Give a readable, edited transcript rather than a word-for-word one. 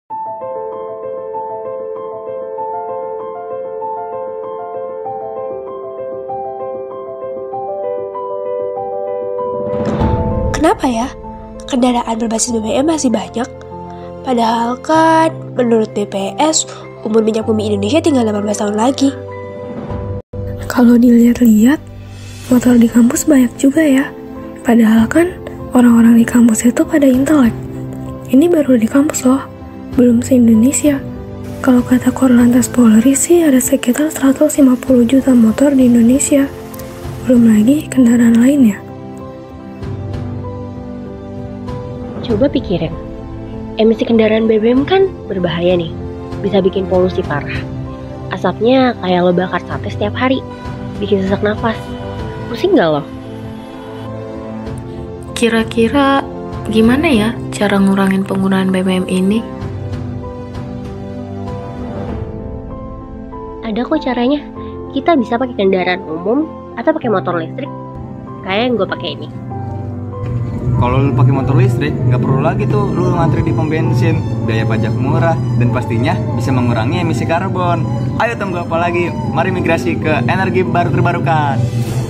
Kenapa ya? Kendaraan berbasis BBM masih banyak. Padahal kan menurut BPS umur minyak bumi Indonesia tinggal 18 tahun lagi. Kalau dilihat-lihat, motor di kampus banyak juga ya. Padahal kan orang-orang di kampus itu pada intelek. Ini baru di kampus loh, belum se-Indonesia. Kalau kata Korlantas Polri sih ada sekitar 150 juta motor di Indonesia. Belum lagi kendaraan lainnya. Coba pikirin, emisi kendaraan BBM kan berbahaya nih, bisa bikin polusi parah. Asapnya kayak lo bakar sate setiap hari, bikin sesak nafas. Pusing gak lo? Kira-kira gimana ya cara ngurangin penggunaan BBM ini? Ada kok caranya. Kita bisa pakai kendaraan umum atau pakai motor listrik, kayak yang gue pakai ini. Kalau lu pakai motor listrik, nggak perlu lagi tuh lu ngantri di pom bensin, biaya pajak murah, dan pastinya bisa mengurangi emisi karbon. Ayo tunggu apa lagi? Mari migrasi ke energi baru terbarukan.